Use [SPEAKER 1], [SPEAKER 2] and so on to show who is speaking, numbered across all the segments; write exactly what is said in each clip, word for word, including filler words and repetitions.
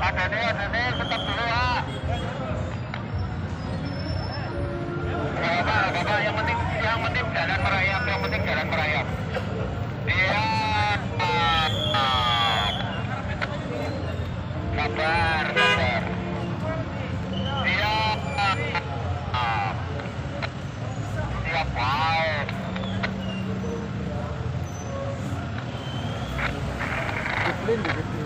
[SPEAKER 1] Ada nih, ada nih, tetap dulu Pak. Bapak, bapak, yang penting, yang penting jalan merayap, yang penting jalan merayap. Iya, sabar, sabar. Iya, siap baik.
[SPEAKER 2] Disiplin begitu.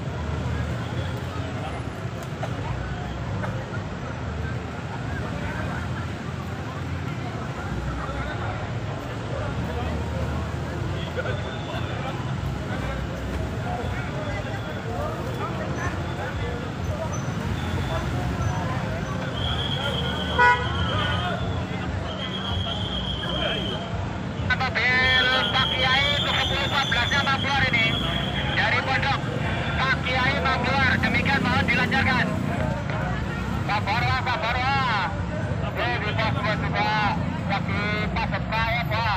[SPEAKER 1] Mobil Pak Kiai untuk sepuluh empat belas-nya mau keluar ini dari pondok. Pak Kiai mau keluar, demikian mohon dilancarkan. Sabarlah, sabarlah. Oke, di pos dua juga lagi pas setra ya Pak.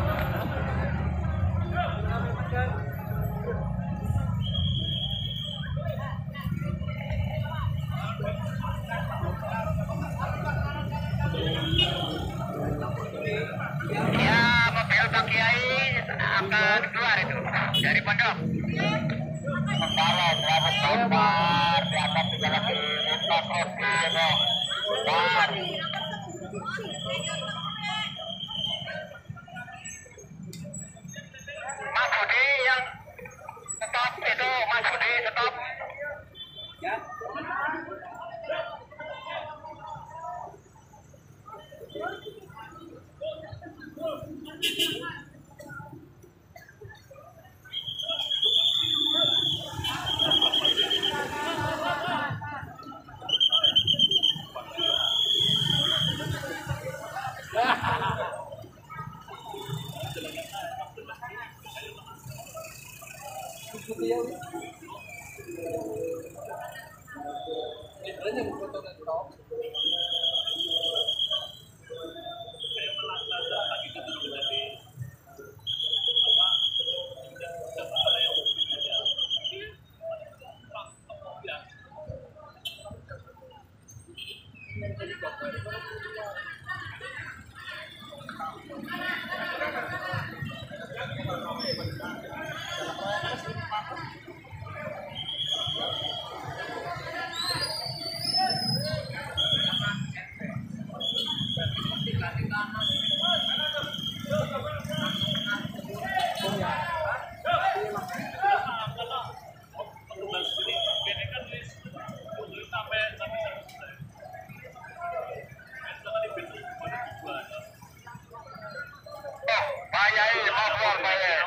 [SPEAKER 1] Ya, mobil Pak Kiai akan keluar itu dari pondok. Sementara selamat sabar di atas juga lagi lintas roti itu. Sabar. Mas Budi yang stop itu, Mas Budi stop. Pak Yai mau keluar Pak Yai.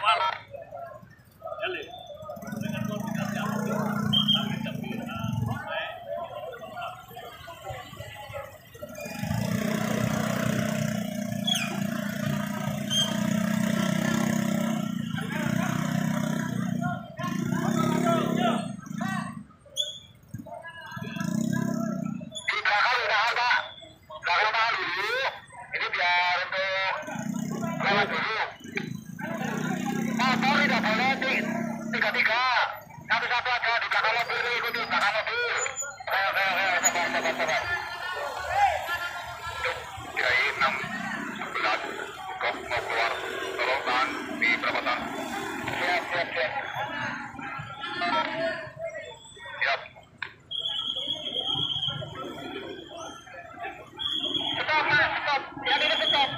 [SPEAKER 1] Di belakang udah ada. Belakang tahan dulu. Ini biar untuk lewat dulu. Motor tidak boleh tiga tiga. Satu satu aja di belakang mobil ini, ikuti belakang mobil. Oke oke oke, sabar sabar sabar. Kiai enam sebelas kok mau keluar. Tolong tahan di perapatan. Siap siap siap. Siap. Stop mas, stop. Yang ini stop.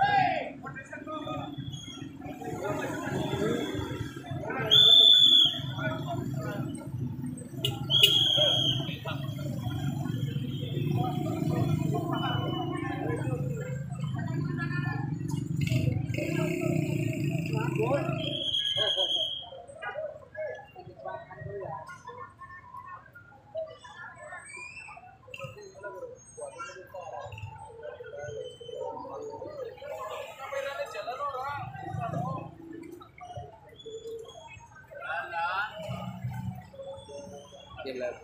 [SPEAKER 2] Gila.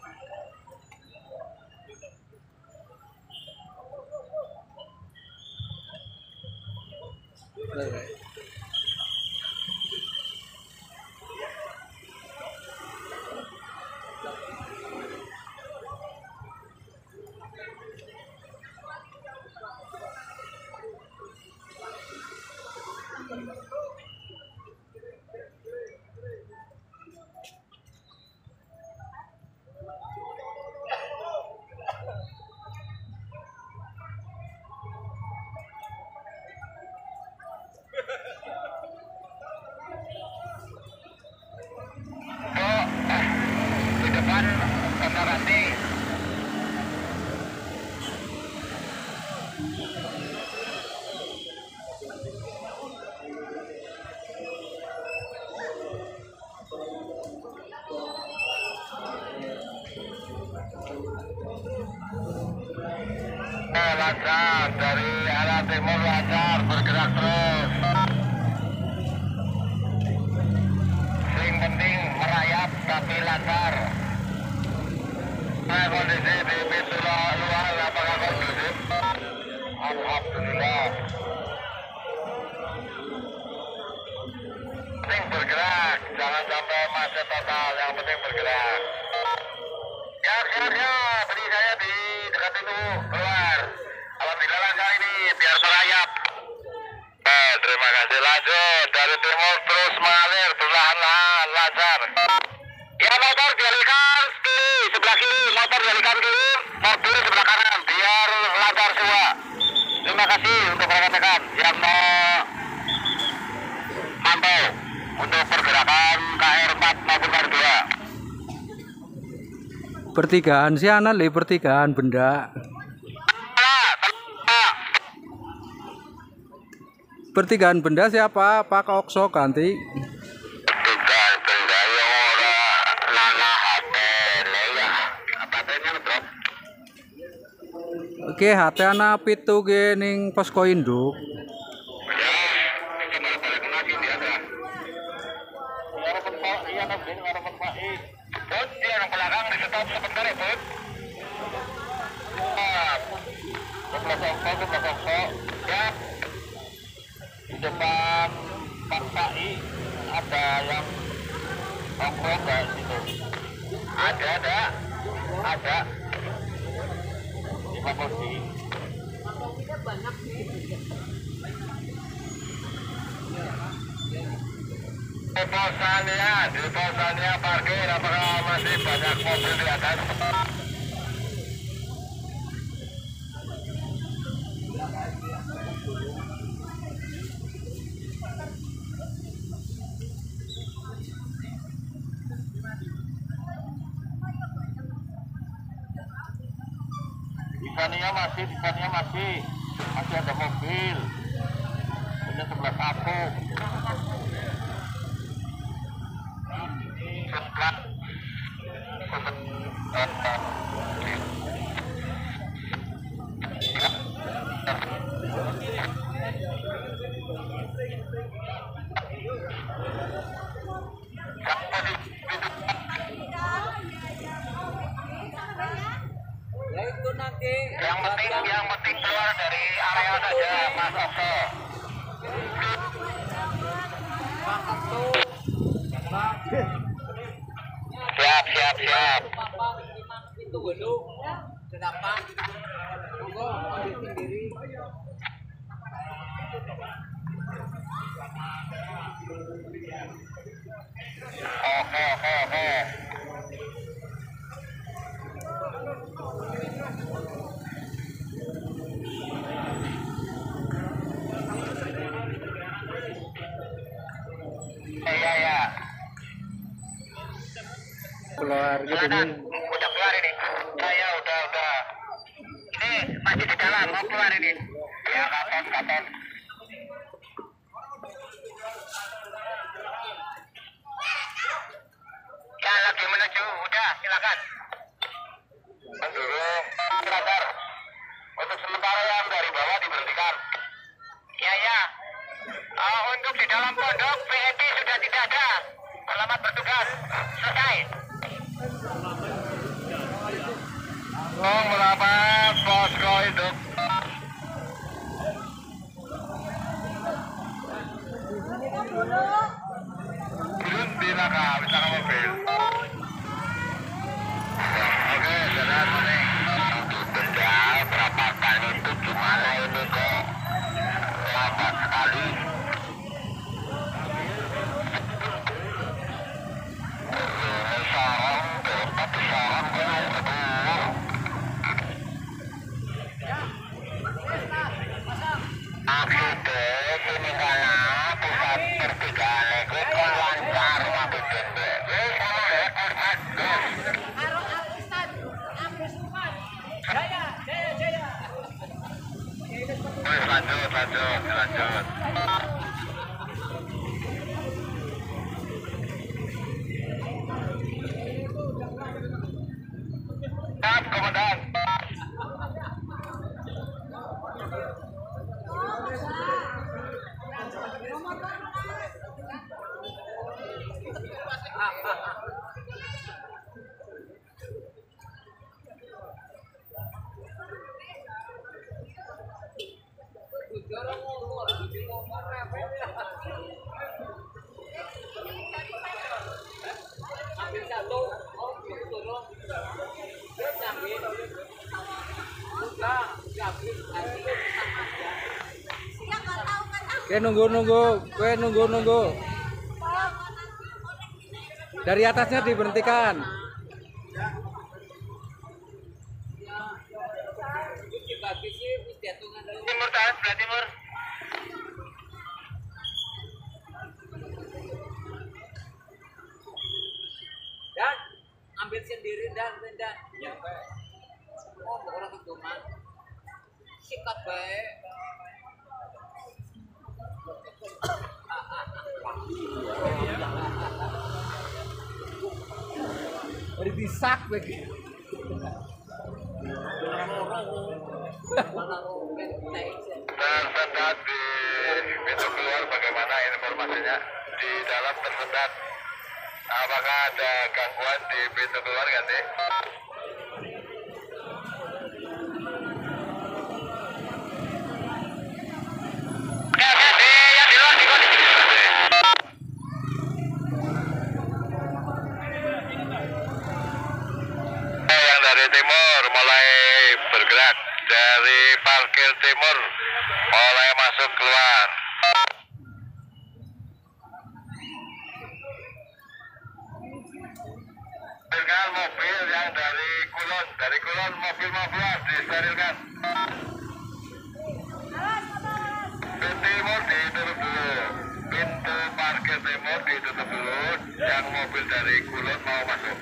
[SPEAKER 2] Right.
[SPEAKER 1] Eh, lancar dari arah timur, lancar bergerak terus. Yang penting merayap tapi lancar. Nah, kondisi di pintu luar apakah kondusif? Alhamdulillah. Penting bergerak, jangan sampai macet total, yang penting bergerak. Ya, siap ya, beri saya di dekat pintu keluar. Alhamdulillah lancar ini, biar merayap. Eh, terima kasih, lanjut dari timur terus mengalir perlahan-lahan lancar. Ya, motor dialihkan kiri sebelah kiri, motor dialihkan kiri, mobil sebelah kanan, biar lancar semua. Terima kasih untuk rekan-rekan yang mau mantau untuk pergerakan K R empat maupun K R dua.
[SPEAKER 2] Pertigaan sih anak li pertigaan benda. Pertigaan benda siapa? Pak Okso ganti.
[SPEAKER 1] Pertigaan benda yang orang nana H T ya. Apa trennya drop?
[SPEAKER 2] Oke, H T anak pitu ge ning posko induk.
[SPEAKER 1] Ya, gimana balik lagi dia kan? Orang Pak, iya nabi, orang Pak. Bud, dia yang belakang di stop sebentar ya, Bud. Sebelah songso, sebelah songso. Ya. Di depan Pak Sai ada yang nongkrong nggak situ? Ada, ada. Ada. Di Pak Bodi. Di posannya, di posannya parkir, apakah masih banyak mobil di atas? Di saninya masih, di saninya masih, masih ada mobil. Ini sebelah satu. Yang penting, yang penting keluar dari area saja, Mas Okto. Siap, siap, siap.
[SPEAKER 3] Itu dulu. Kenapa? Tunggu, sendiri.
[SPEAKER 1] Oke, oke, oke. Iya, ya.
[SPEAKER 2] Keluar gitu
[SPEAKER 1] Silakan, udah keluar ini. Ya, ya, udah, udah. Ini masih di dalam, mau keluar ini. Ya, kapan, kapan. Ya, lagi menuju, udah, silakan. Mendurung, radar. Untuk sementara yang dari bawah diberhentikan. Ya, ya. Uh, untuk di dalam pondok, V I P sudah tidak ada. Selamat bertugas. Selesai. Oh, melapat posko induk. Turun di laka, bisa ke mobil. Oke, jalan mana? Untuk benda perapakan itu gimana ini kok? Lambat sekali. Sarang, tapi sarang kok.
[SPEAKER 2] Oke, nunggu nunggu, gue nunggu nunggu. Dari atasnya diberhentikan.
[SPEAKER 1] Timur tahan sebelah timur.
[SPEAKER 3] Dan ambil sendiri dan dan. Ya, oh, orang itu mah. Sikat baik.
[SPEAKER 2] Dari disak lagi.
[SPEAKER 1] Tersendat di pintu keluar bagaimana informasinya? Di dalam tersendat. Apakah ada gangguan di pintu keluar ganti? Yang dari timur mulai bergerak, dari parkir timur mulai masuk keluar. Sterilkan mobil yang dari Kulon, dari Kulon mobil mau keluar disterilkan. Pintu timur ditutup dulu, pintu parkir timur ditutup dulu, yang mobil dari Kulon mau masuk.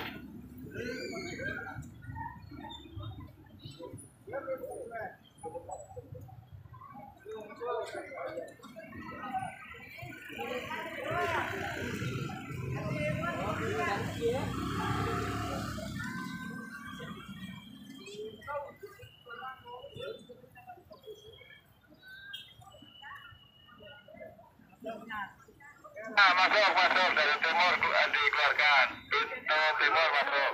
[SPEAKER 1] Nah, masuk, masuk dari timur dikeluarkan. Pintu timur masuk.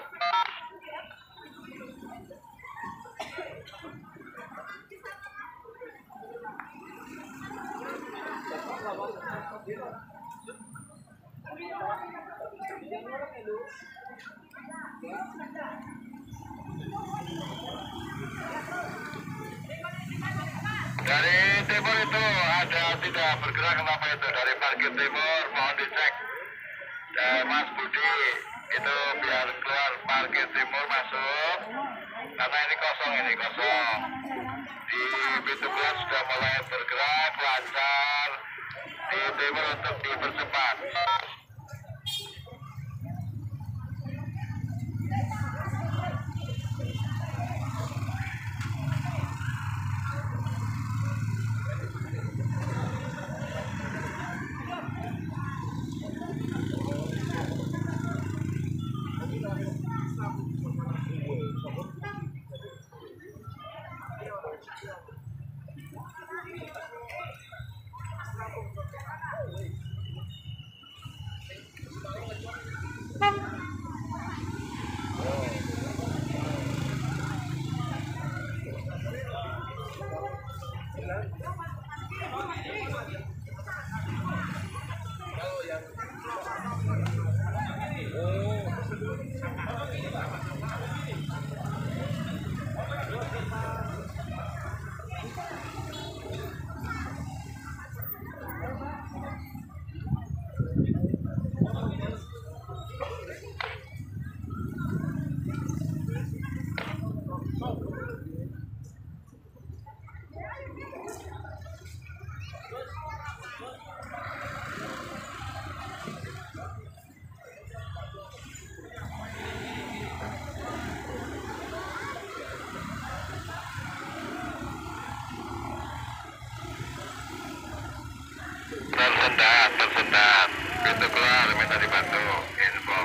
[SPEAKER 1] Dari timur itu ada tidak bergerak kenapa itu dari parkir timur mohon dicek. Dan Mas Budi itu biar keluar parkir timur masuk karena ini kosong ini kosong. Di pintu keluar sudah mulai bergerak lancar. Di timur untuk dipercepat. Tersendat, tersendat. Pintu keluar, minta dibantu. Info.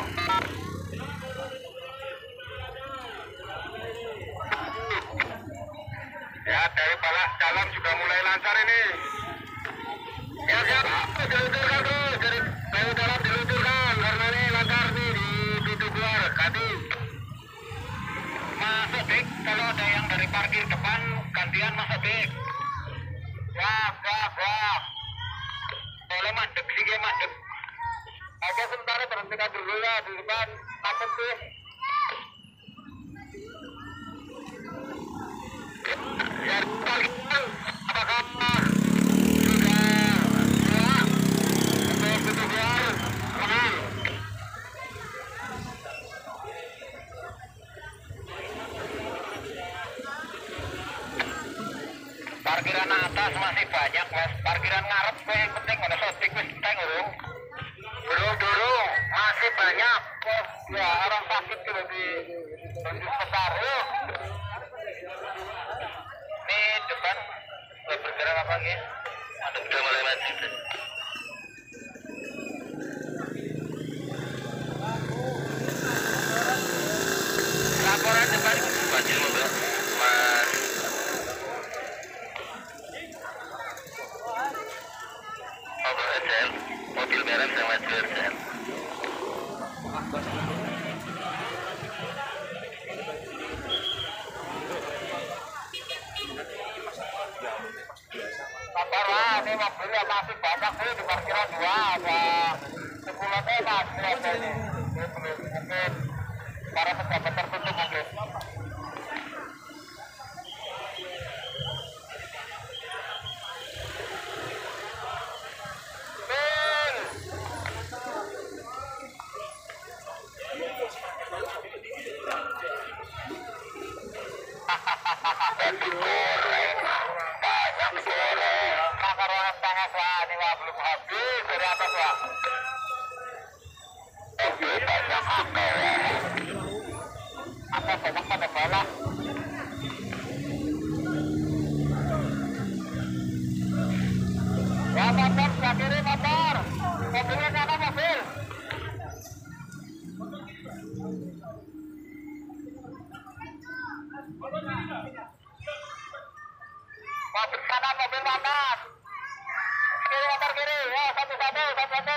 [SPEAKER 1] Ya, dari Palas Dalam juga mulai lancar ini. Ya, siap. Diluncurkan terus. Dari, dari dalam diluncurkan. Karena ini lancar nih di pintu keluar. Tadi. Masuk, Dik. Kalau ada yang dari parkir depan, gantian masuk, Dik. Wah, wah, wah. Boleh madep sih, madep. Oke, sementara berhentikan dulu ya di depan. Takut sih. parkiran atas masih banyak mas. Parkiran ngarep gue yang penting ada shooting wis teng urung. Durung durung masih banyak. Wah, ya orang sakit tuh di di sekitar. Ini depan udah bergerak apa lagi? Ada udah mulai maju. Laporan depan wajib mobil mas. Mobil S L, mobil merah sama S L. Sabar lah, ini mobilnya masih banyak nih di parkiran dua, ada sepuluh teman kelihatannya. Ini belum mungkin para pejabat tertentu mungkin. Ya motor sebelah kiri motor, mobilnya sana mobil. Mobil kanan, mobil kanan. Kiri motor kiri, ya satu satu satu satu.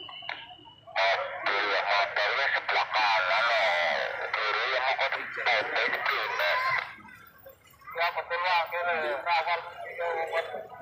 [SPEAKER 1] Mobil motornya sebelah kanan loh, kiri yang mau kode kiri. Ya betul lah kiri, rawal itu.